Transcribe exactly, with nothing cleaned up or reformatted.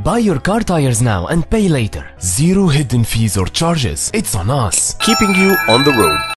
Buy your car tires now and pay later. Zero hidden fees or charges. It's on us. Keeping you on the road.